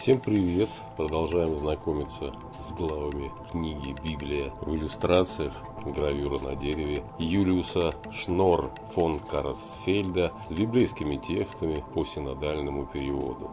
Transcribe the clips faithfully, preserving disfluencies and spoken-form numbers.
Всем привет! Продолжаем знакомиться с главами книги «Библия» в иллюстрациях, гравюра на дереве Юлиуса Шнор фон Карсфельда с библейскими текстами по синодальному переводу.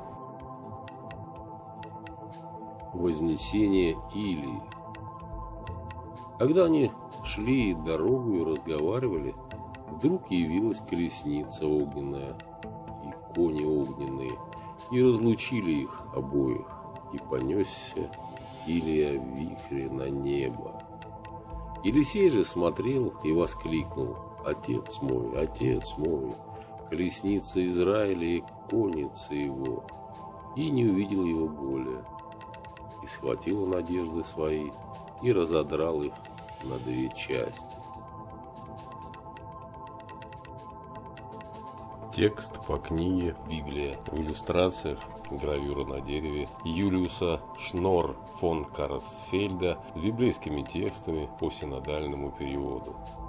Вознесение Илии. Когда они шли дорогу и разговаривали, вдруг явилась колесница огненная и кони огненные, и разлучили их обоих, и понесся Илия в вихре на небо. Елисей же смотрел и воскликнул: «Отец мой, отец мой, колесница Израиля и конница его!» И не увидел его более, и схватил он одежды свои и разодрал их на две части. Текст по книге «Библия» в иллюстрациях, гравюра на дереве Юлиуса Шнор фон Карсфельда с библейскими текстами по синодальному переводу.